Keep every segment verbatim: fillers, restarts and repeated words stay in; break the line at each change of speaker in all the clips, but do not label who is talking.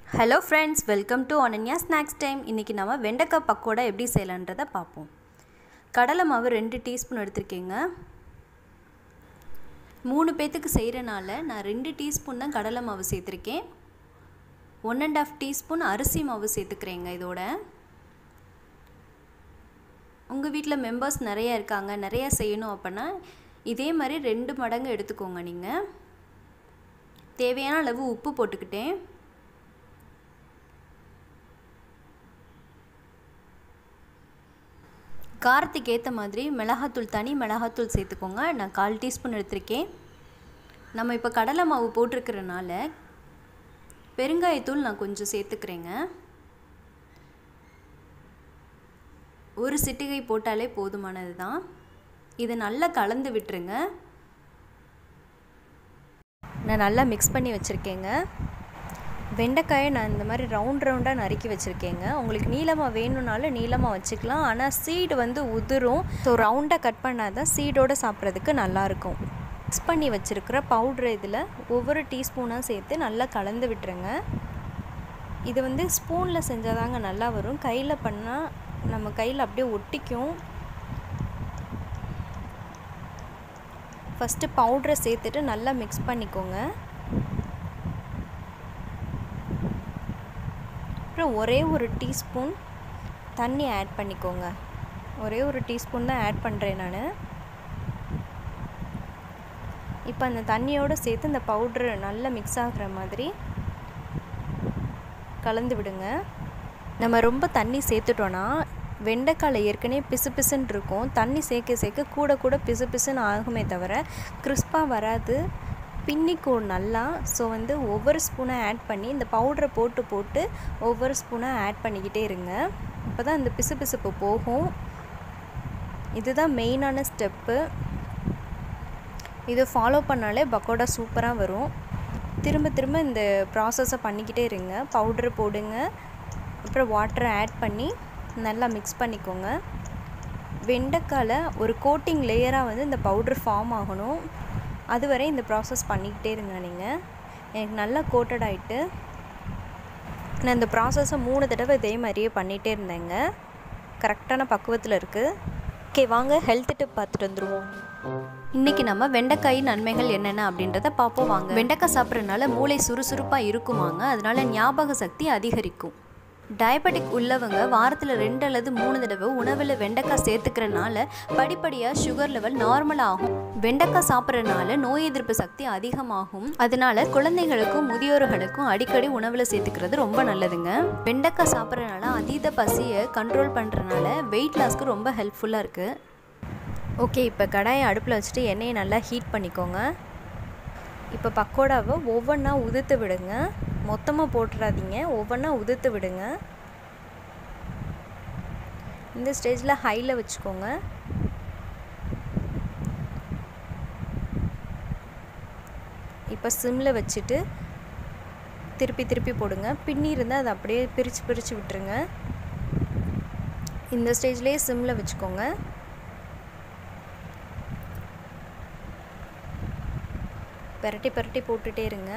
Hello friends, welcome to Ananya Snacks Time. இன்னைக்கு நாம வெண்டைக்காய் பக்கோடா எப்படி செய்யலாம்ன்றதை பார்ப்போம். கடலை மாவு ரெண்டு டீஸ்பூன் எடுத்துக்கங்க. மூணு பேத்துக்கு செய்யறனால நான் ரெண்டு டீஸ்பூன் தான் கடலை மாவு சேர்த்திருக்கேன். one and half டீஸ்பூன் அரிசி மாவு சேர்த்துக்கறேங்க இதோட. உங்க வீட்ல மெம்பர்ஸ் நிறைய இருக்காங்க, நிறைய செய்யணும் அப்பனா இதே மாதிரி ரெண்டு மடங்கு எடுத்துக்கோங்க நீங்க. தேவையான அளவு உப்பு போட்டுக்கிட்டேன். காரத்துக்கு ஏற்ற மாதிரி மிளகாத்தூள் தனி மிளகாத்தூள் சேர்த்துக்கோங்க. நான் கால் டீஸ்பூன் எடுத்திருக்கேன். நம்ம இப்போ கடலை மாவு போட்டிருக்கிறனால பெருங்காயத்தூள் நான் கொஞ்சம் சேர்த்துக்கிறேங்க. ஒரு சிட்டிகை போட்டாலே போதுமானது தான். இதை நல்லா கலந்து விட்டுருங்க. நான் நல்லா மிக்ஸ் பண்ணி வச்சுருக்கேங்க. வெண்டைக்காயை நான் இந்த மாதிரி ரவுண்ட் ரவுண்டாக நறுக்கி வச்சுருக்கேங்க. உங்களுக்கு நீளமாக வேணும்னாலும் நீளமாக வச்சுக்கலாம். ஆனால் சீடு வந்து உதிரும். ஸோ ரவுண்டாக கட் பண்ணால் தான் சீடோடு சாப்பிட்றதுக்கு நல்லாயிருக்கும். மிக்ஸ் பண்ணி வச்சுருக்கிற பவுட்ரு இதில் ஒவ்வொரு டீஸ்பூனாக சேர்த்து நல்லா கலந்து விட்டுருங்க. இது வந்து ஸ்பூனில் செஞ்சால் தாங்க நல்லா வரும். கையில் பண்ணால் நம்ம கையில் அப்படியே ஒட்டிக்கும். ஃபஸ்ட்டு பவுட்ரை சேர்த்துட்டு நல்லா மிக்ஸ் பண்ணிக்கோங்க. அப்புறம் ஒரே ஒரு டீஸ்பூன் தண்ணி ஆட் பண்ணிக்கோங்க. ஒரே ஒரு டீஸ்பூன் தான் ஆட் பண்ணுறேன் நான். இப்போ அந்த தண்ணியோடு சேர்த்து இந்த பவுட்ரு நல்லா மிக்ஸ் ஆகிற மாதிரி கலந்து விடுங்க. நம்ம ரொம்ப தண்ணி சேர்த்துட்டோன்னா வெண்டைக்காயில் ஏற்கனவே பிசு பிசுன்னு இருக்கும். தண்ணி சேர்க்க சேர்க்க கூட கூட பிசு பிசுன்னு ஆகுமே தவிர கிறிஸ்பாக வராது, பின்னிக்கும் நல்லா. ஸோ வந்து ஒவ்வொரு ஸ்பூனாக ஆட் பண்ணி இந்த பவுடரை போட்டு போட்டு ஒவ்வொரு ஸ்பூனாக ஆட் பண்ணிக்கிட்டே இருங்க. அப்போ தான் இந்த பிசு பிசுப்பு போகும். இதுதான் மெயினான ஸ்டெப்பு. இதை ஃபாலோ பண்ணாலே பக்கோடா சூப்பராக வரும். திரும்ப திரும்ப இந்த ப்ராசஸை பண்ணிக்கிட்டே இருங்க. பவுட்ரு போடுங்க, அப்புறம் வாட்டரை ஆட் பண்ணி நல்லா மிக்ஸ் பண்ணிக்கோங்க. வெண்டைக்காயில் ஒரு கோட்டிங் லேயராக வந்து இந்த பவுட்ரு ஃபார்ம் ஆகணும். அதுவரை இந்த ப்ராசஸ் பண்ணிக்கிட்டே இருங்க நீங்கள். எனக்கு நல்லா கோட்டட் ஆகிட்டு நான் இந்த ப்ராசஸை மூணு தடவை இதே மாதிரியே பண்ணிகிட்டே இருந்தேங்க. கரெக்டான பக்குவத்தில் இருக்குது. ஓகே, வாங்க ஹெல்த் டிப் பார்த்துட்டு வந்துடுவோம். இன்றைக்கி நம்ம வெண்டைக்காய் நன்மைகள் என்னென்ன அப்படின்றத பார்ப்போம் வாங்க. வெண்டைக்காய் சாப்பிட்றதுனால மூளை சுறுசுறுப்பாக இருக்குமாங்க. அதனால ஞாபக சக்தி அதிகரிக்கும். டயபெட்டிக் உள்ளவங்க வாரத்தில் ரெண்டு அல்லது மூணு தடவை உணவில் வெண்டைக்காய் சேர்த்துக்கிறனால படிப்படியாக சுகர் லெவல் நார்மல் ஆகும். வெண்டைக்காய் சாப்பிட்றதுனால நோய் எதிர்ப்பு சக்தி அதிகமாகும். அதனால குழந்தைகளுக்கும் முதியோர்களுக்கும் அடிக்கடி உணவில் சேர்த்துக்கிறது ரொம்ப நல்லதுங்க. வெண்டைக்காய் சாப்பிட்றதுனால அதீத பசியை கண்ட்ரோல் பண்ணுறதுனால வெயிட் லாஸ்க்கு ரொம்ப ஹெல்ப்ஃபுல்லாக இருக்குது. ஓகே, இப்போ கடாயை அடுப்பில் வச்சுட்டு எண்ணெயை நல்லா ஹீட் பண்ணிக்கோங்க. இப்போ பக்கோடாவை ஒவ்வொன்றா உதுத்து விடுங்க. மொத்தமாக போட்டுறாதீங்க, ஒவ்வொன்றா உதுத்து விடுங்க. இந்த ஸ்டேஜில் ஹையில் வச்சுக்கோங்க. இப்போ சிம்மில் வச்சுட்டு திருப்பி திருப்பி போடுங்க. பின்னி இருந்தால் அதை அப்படியே பிரித்து பிரித்து விட்டுருங்க. இந்த ஸ்டேஜ்லேயே சிம்மில் வச்சுக்கோங்க. பெரட்டி பெரட்டி போட்டுகிட்டே இருங்க.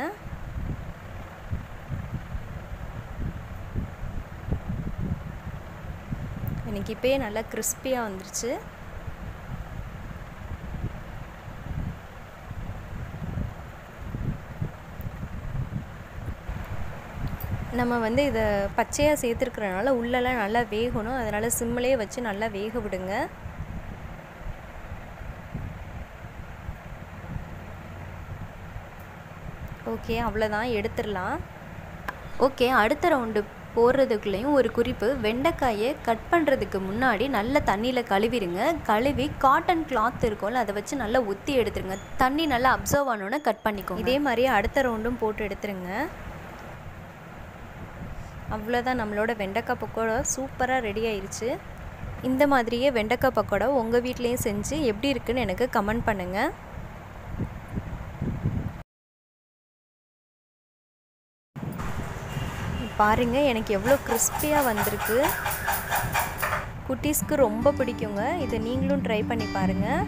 எனக்கு இப்போயே நல்லா கிறிஸ்பியாக வந்துருச்சு. நம்ம வந்து இதை பச்சையாக சேர்த்துருக்கிறனால உள்ளெல்லாம் நல்லா வேகணும். அதனால் சிம்மிலே வச்சு நல்லா வேக விடுங்க. ஓகே, அவ்வளோதான், எடுத்துடலாம். ஓகே, அடுத்த ரவுண்டு போடுறதுக்குள்ளேயும் ஒரு குறிப்பு. வெண்டைக்காயை கட் பண்ணுறதுக்கு முன்னாடி நல்ல தண்ணியில் கழுவிடுங்க. கழுவி காட்டன் கிளாத் இருக்கும்ல அதை வச்சு நல்லா ஒத்தி எடுத்துருங்க. தண்ணி நல்லா அப்சர்வ் ஆனோன்னு கட் பண்ணிக்கோங்க. இதே மாதிரியே அடுத்த ரவுண்டும் போட்டு எடுத்துருங்க. அவ்வளோதான், நம்மளோட வெண்டைக்காய் பக்கோடா சூப்பராக ரெடி ஆயிடுச்சு. இந்த மாதிரியே வெண்டைக்காய் பக்கோடா உங்கள் வீட்லேயும் செஞ்சு எப்படி இருக்குன்னு எனக்கு கமெண்ட் பண்ணுங்கள். பாருங்கள், எனக்கு எவ்வளோ கிறிஸ்பியாக வந்திருக்கு. குட்டீஸ்க்கு ரொம்ப பிடிக்குங்க. இதை நீங்களும் ட்ரை பண்ணி பாருங்கள்.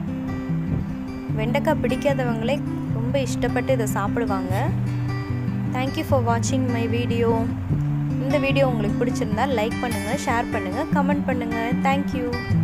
வெண்டைக்காய் பிடிக்காதவங்களே ரொம்ப இஷ்டப்பட்டு இதை சாப்பிடுவாங்க. Thank you for watching my video. இந்த வீடியோ உங்களுக்கு பிடிச்சிருந்தா லைக் பண்ணுங்கள், ஷேர் பண்ணுங்கள், கமெண்ட் பண்ணுங்கள். Thank you.